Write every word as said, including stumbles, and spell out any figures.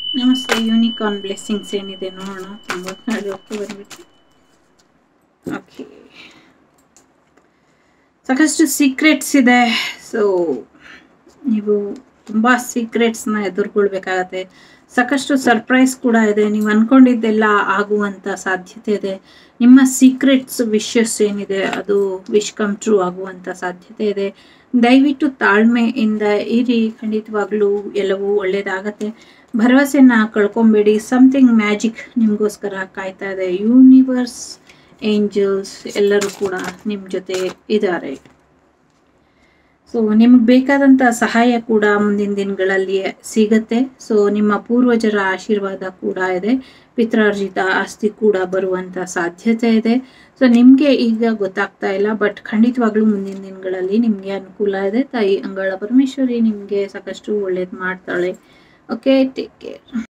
ನಮಸ್ತೆ. Unicorn blessings ಏನಿದೆ ನೋಡೋಣ. ತೊಂಬತ್ನಾಲ್ಕು ಬಂದ್ಬಿಟ್ಟು ಓಕೆ, ಸಾಕಷ್ಟು ಸೀಕ್ರೆಟ್ಸ್ ಇದೆ. ಸೊ ನೀವು ತುಂಬ ಸೀಕ್ರೆಟ್ಸ್ನ ಎದುರ್ಕೊಳ್ಬೇಕಾಗತ್ತೆ. ಸಾಕಷ್ಟು ಸರ್ಪ್ರೈಸ್ ಕೂಡ ಇದೆ. ನೀವು ಅಂದ್ಕೊಂಡಿದ್ದೆಲ್ಲ ಆಗುವಂಥ ಸಾಧ್ಯತೆ ಇದೆ. ನಿಮ್ಮ ಸೀಕ್ರೆಟ್ಸ್ ವಿಶಸ್ ಏನಿದೆ ಅದು ವಿಶ್ ಕಮ್ ಟ್ರೂ ಆಗುವಂಥ ಸಾಧ್ಯತೆ ಇದೆ. ದಯವಿಟ್ಟು ತಾಳ್ಮೆಯಿಂದ ಇರಿ, ಖಂಡಿತವಾಗ್ಲೂ ಎಲ್ಲವೂ ಒಳ್ಳೆಯದಾಗತ್ತೆ. ಭರವಸೆನ ಕಳ್ಕೊಬೇಡಿ. ಸಮಥಿಂಗ್ ಮ್ಯಾಜಿಕ್ ನಿಮಗೋಸ್ಕರ ಕಾಯ್ತಾ ಇದೆ. ಯೂನಿವರ್ಸ್, ಏಂಜಲ್ಸ್ ಎಲ್ಲರೂ ಕೂಡ ನಿಮ್ಮ ಜೊತೆ ಇದ್ದಾರೆ. ಸೊ ನಿಮಗೆ ಬೇಕಾದಂಥ ಸಹಾಯ ಕೂಡ ಮುಂದಿನ ದಿನಗಳಲ್ಲಿ ಸಿಗತ್ತೆ. ಸೊ ನಿಮ್ಮ ಪೂರ್ವಜರ ಆಶೀರ್ವಾದ ಕೂಡ ಇದೆ. ಪಿತ್ರಾರ್ಜಿತ ಆಸ್ತಿ ಕೂಡ ಬರುವಂಥ ಸಾಧ್ಯತೆ ಇದೆ. ಸೊ ನಿಮಗೆ ಈಗ ಗೊತ್ತಾಗ್ತಾ ಇಲ್ಲ, ಬಟ್ ಖಂಡಿತವಾಗ್ಲೂ ಮುಂದಿನ ದಿನಗಳಲ್ಲಿ ನಿಮಗೆ ಅನುಕೂಲ ಇದೆ. ತಾಯಿ ಅಂಗಳ ಪರಮೇಶ್ವರಿ ನಿಮಗೆ ಸಾಕಷ್ಟು ಒಳ್ಳೇದು ಮಾಡ್ತಾಳೆ. Okay, take care.